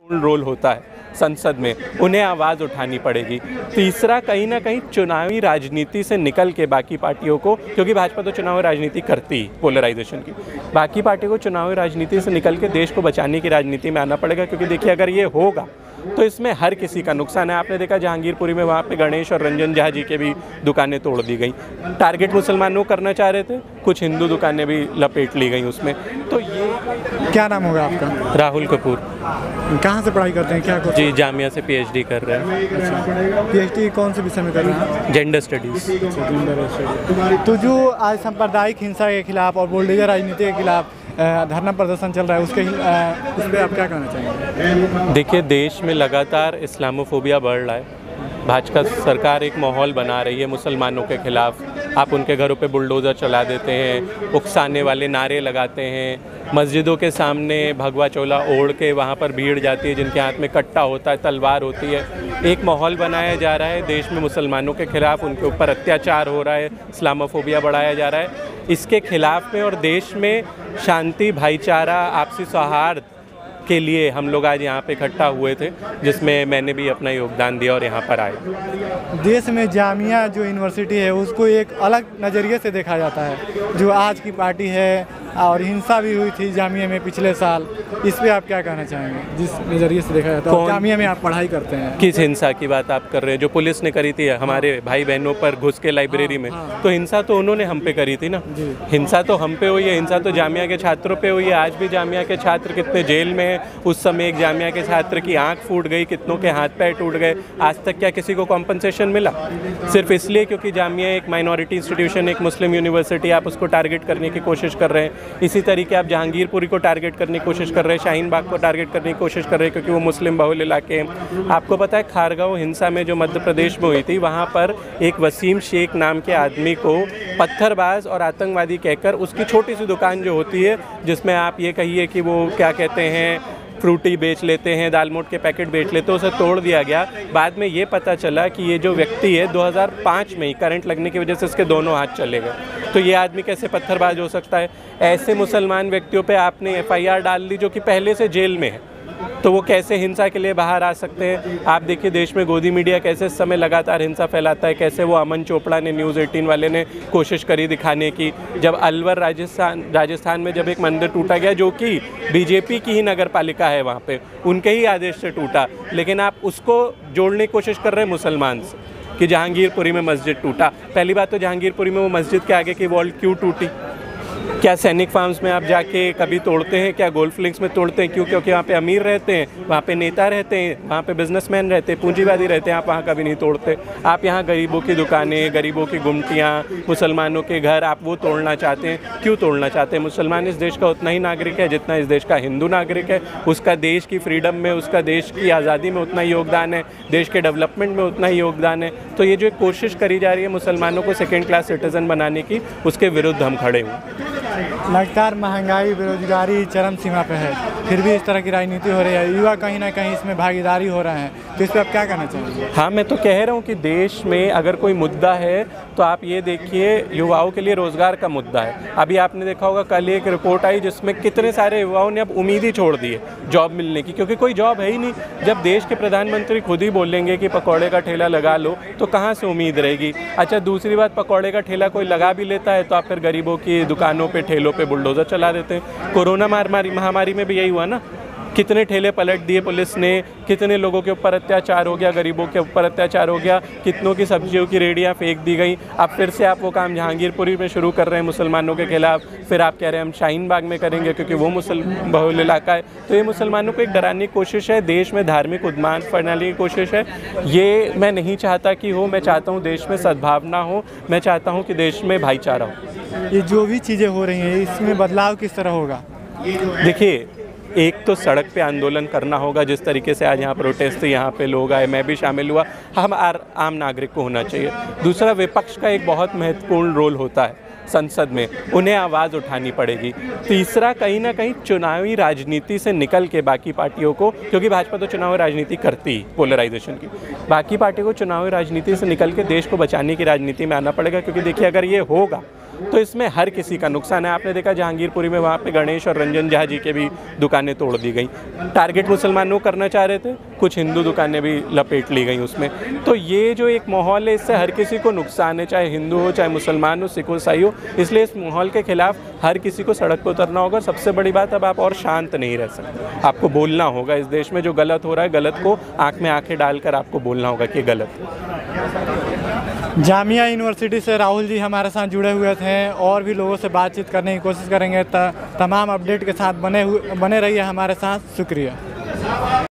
Role होता है संसद में, उन्हें आवाज़ उठानी पड़ेगी। तीसरा, कहीं ना कहीं चुनावी राजनीति से निकल के बाकी पार्टियों को, क्योंकि भाजपा तो चुनावी राजनीति करती है पोलराइजेशन की, बाकी पार्टियों को चुनावी राजनीति से निकल के देश को बचाने की राजनीति में आना पड़ेगा। क्योंकि देखिए, अगर ये होगा तो इसमें हर किसी का नुकसान है। आपने देखा जहांगीरपुरी में वहाँ पे गणेश और रंजन झा जी के भी दुकानें तोड़ दी गई। टारगेट मुसलमानों को करना चाह रहे थे, कुछ हिंदू दुकानें भी लपेट ली गई उसमें। तो ये क्या नाम होगा आपका? राहुल कपूर। कहाँ से पढ़ाई करते हैं, क्या करते जी, जामिया से PhD कर रहे हैं। PhD कौन से विषय में कर रहे हैं? Gender studies. तो जो आज सांप्रदायिक हिंसा के खिलाफ और बुलडोजर राजनीति के खिलाफ धरना प्रदर्शन चल रहा है, उस पर आप क्या कहना चाहेंगे? देखिए, देश में लगातार इस्लामोफोबिया बढ़ रहा है। भाजपा सरकार एक माहौल बना रही है मुसलमानों के खिलाफ। आप उनके घरों पे बुलडोज़र चला देते हैं, उकसाने वाले नारे लगाते हैं, मस्जिदों के सामने भगवा चोला ओढ़ के वहाँ पर भीड़ जाती है, जिनके हाथ में कट्टा होता है, तलवार होती है। एक माहौल बनाया जा रहा है देश में मुसलमानों के खिलाफ, उनके ऊपर अत्याचार हो रहा है, इस्लामोफोबिया बढ़ाया जा रहा है। इसके खिलाफ में और देश में शांति, भाईचारा, आपसी सौहार्द के लिए हम लोग आज यहाँ पे इकट्ठा हुए थे, जिसमें मैंने भी अपना योगदान दिया और यहाँ पर आए। देश में जामिया जो यूनिवर्सिटी है उसको एक अलग नज़रिए से देखा जाता है, जो आज की पार्टी है, और हिंसा भी हुई थी जामिया में पिछले साल। इस पे आप क्या कहना चाहेंगे, जिस नज़रिए से देखा जाता है? जामिया में आप पढ़ाई करते हैं। किस हिंसा की बात आप कर रहे हैं? जो पुलिस ने करी थी हमारे भाई बहनों पर घुस के लाइब्रेरी में, तो हिंसा तो उन्होंने हम पे करी थी ना। हिंसा तो हम पे हुई है, हिंसा तो जामिया के छात्रों पे हुई है। आज भी जामिया के छात्र कितने जेल में हैं। उस समय एक जामिया के छात्र की आँख फूट गई, कितनों के हाथ पैर टूट गए। आज तक क्या किसी को कॉम्पनसेशन मिला? सिर्फ इसलिए क्योंकि जामिया एक माइनॉरिटी इंस्टीट्यूशन, एक मुस्लिम यूनिवर्सिटी, आप उसको टारगेट करने की कोशिश कर रहे हैं। इसी तरीके आप जहांगीरपुरी को टारगेट करने की कोशिश कर रहे हैं, शाहीन बाग को टारगेट करने की कोशिश कर रहे हैं, क्योंकि वो मुस्लिम बहुल इलाके हैं। आपको पता है खारगांव हिंसा में जो मध्य प्रदेश में हुई थी, वहाँ पर एक वसीम शेख नाम के आदमी को पत्थरबाज और आतंकवादी कहकर उसकी छोटी सी दुकान जो होती है, जिसमें आप ये कहिए कि वो क्या कहते हैं, फ्रूटी बेच लेते हैं, दाल मोट के पैकेट बेच लेते हैं, उसे तोड़ दिया गया। बाद में ये पता चला कि ये जो व्यक्ति है 2005 में ही करंट लगने की वजह से इसके दोनों हाथ चले गए। तो ये आदमी कैसे पत्थरबाज हो सकता है? ऐसे मुसलमान व्यक्तियों पे आपने FIR डाल दी जो कि पहले से जेल में है, तो वो कैसे हिंसा के लिए बाहर आ सकते हैं? आप देखिए देश में गोदी मीडिया कैसे इस समय लगातार हिंसा फैलाता है। कैसे वो अमन चोपड़ा ने, न्यूज़ 18 वाले ने कोशिश करी दिखाने की, जब अलवर राजस्थान में जब एक मंदिर टूटा गया, जो कि BJP की ही नगर पालिका है, वहाँ पे उनके ही आदेश से टूटा, लेकिन आप उसको जोड़ने की कोशिश कर रहे हैं मुसलमान से कि जहांगीरपुरी में मस्जिद टूटा। पहली बात तो जहांगीरपुरी में वो मस्जिद के आगे की वॉल क्यों टूटी? क्या सैनिक फार्म्स में आप जाके कभी तोड़ते हैं? क्या गोल्फ लिंक्स में तोड़ते हैं? क्यों? क्योंकि वहाँ पे अमीर रहते हैं, वहाँ पे नेता रहते हैं, वहाँ पे बिजनेसमैन रहते हैं, पूंजीवादी रहते हैं। आप वहाँ कभी नहीं तोड़ते। आप यहाँ गरीबों की दुकानें, गरीबों की गुमटियाँ, मुसलमानों के घर, आप वो तोड़ना चाहते हैं। क्यों तोड़ना चाहते हैं? मुसलमान इस देश का उतना ही नागरिक है जितना इस देश का हिंदू नागरिक है। उसका देश की फ्रीडम में, उसका देश की आज़ादी में उतना ही योगदान है, देश के डेवलपमेंट में उतना ही योगदान है। तो ये जो एक कोशिश करी जा रही है मुसलमानों को सेकेंड क्लास सिटीजन बनाने की, उसके विरुद्ध हम खड़े हुए। लगातार महंगाई, बेरोजगारी चरम सीमा पे है, फिर भी इस तरह की राजनीति हो रही है, युवा कहीं ना कहीं इसमें भागीदारी हो रहे हैं, तो इस पर आप क्या कहना चाहेंगे? हाँ, मैं तो कह रहा हूँ कि देश में अगर कोई मुद्दा है तो आप ये देखिए, युवाओं के लिए रोज़गार का मुद्दा है। अभी आपने देखा होगा कल एक रिपोर्ट आई जिसमें कितने सारे युवाओं ने अब उम्मीद ही छोड़ दी है जॉब मिलने की, क्योंकि कोई जॉब है ही नहीं। जब देश के प्रधानमंत्री खुद ही बोलेंगे कि पकौड़े का ठेला लगा लो, तो कहाँ से उम्मीद रहेगी? अच्छा, दूसरी बात, पकौड़े का ठेला कोई लगा भी लेता है तो आप फिर गरीबों की दुकानों पे, ठेलों पे बुलडोज़र चला देते हैं। कोरोना महामारी में भी यही हुआ ना, कितने ठेले पलट दिए पुलिस ने, कितने लोगों के ऊपर अत्याचार हो गया, गरीबों के ऊपर अत्याचार हो गया, कितनों की सब्जियों की रेडियां फेंक दी गई। अब फिर से आप वो काम जहांगीरपुरी में शुरू कर रहे हैं मुसलमानों के खिलाफ, फिर आप कह रहे हैं हम शाहीन बाग में करेंगे क्योंकि वो मुसलमान बहुल इलाका है। तो ये मुसलमानों को एक डराने की कोशिश है, देश में धार्मिक उन्माद फैलाने की कोशिश है। ये मैं नहीं चाहता कि हो। मैं चाहता हूँ देश में सद्भावना हो, मैं चाहता हूँ कि देश में भाईचारा हो। ये जो भी चीज़ें हो रही हैं, इसमें बदलाव किस तरह होगा? देखिए, एक तो सड़क पे आंदोलन करना होगा, जिस तरीके से आज यहाँ प्रोटेस्ट यहाँ पे लोग आए, मैं भी शामिल हुआ। हम आम नागरिक को होना चाहिए। दूसरा, विपक्ष का एक बहुत महत्वपूर्ण रोल होता है संसद में, उन्हें आवाज़ उठानी पड़ेगी। तीसरा, कहीं ना कहीं चुनावी राजनीति से निकल के बाकी पार्टियों को, क्योंकि भाजपा तो चुनावी राजनीति करती है पोलराइजेशन की, बाकी पार्टियों को चुनावी राजनीति से निकल के देश को बचाने की राजनीति में आना पड़ेगा। क्योंकि देखिए, अगर ये होगा तो इसमें हर किसी का नुकसान है। आपने देखा जहांगीरपुरी में वहाँ पे गणेश और रंजन झा जी के भी दुकानें तोड़ दी गई। टारगेट मुसलमानों को करना चाह रहे थे, कुछ हिंदू दुकानें भी लपेट ली गई उसमें। तो ये जो एक माहौल है, इससे हर किसी को नुकसान है, चाहे हिंदू हो, चाहे मुसलमान हो, सिख हो, ईसाई हो। इसलिए इस माहौल के खिलाफ हर किसी को सड़क पर उतरना होगा। सबसे बड़ी बात, अब आप और शांत नहीं रह सकते, आपको बोलना होगा। इस देश में जो गलत हो रहा है, गलत को आंख में आंखें डालकर आपको बोलना होगा कि गलत है। जामिया यूनिवर्सिटी से राहुल जी हमारे साथ जुड़े हुए थे, और भी लोगों से बातचीत करने की कोशिश करेंगे। तमाम अपडेट के साथ बने रहिए हमारे साथ। शुक्रिया।